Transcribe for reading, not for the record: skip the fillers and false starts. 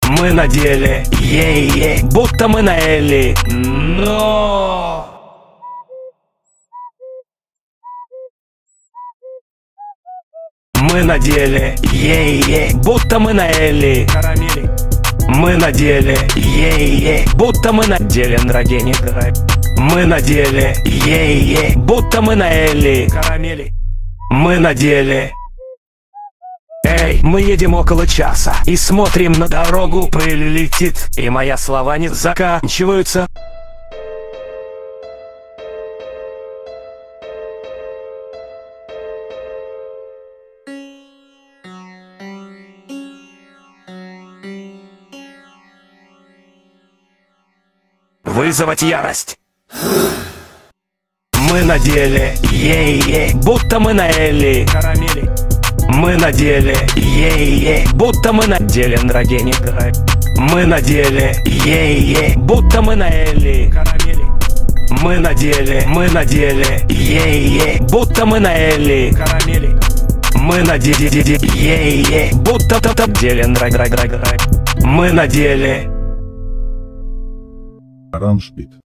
Мы на деле, ей-ей, будто мы на Элли. Но мы на деле, ей-ей, будто мы на Элли. Карамели. Мы на деле, ей-ей, будто мы на деле, Нрагени. Мы на деле, ей-ей, будто мы на Элли. Карамели. Мы на деле. Эй, мы едем около часа и смотрим на дорогу, пыль летит, и мои слова не заканчиваются. Вызвать ярость. Мы на деле, ей-ей, будто мы на Элли. Карамели. Мы на деле, ей-ей, будто мы на деле, Нрагени. Мы на деле, ей-ей, будто мы на Элли. Карамели. Мы на деле, ей-ей, будто мы на Элли. Карамели. Мы на деле, ей-ей, будто деле, Нрагени. Мы на деле. Рамшпит.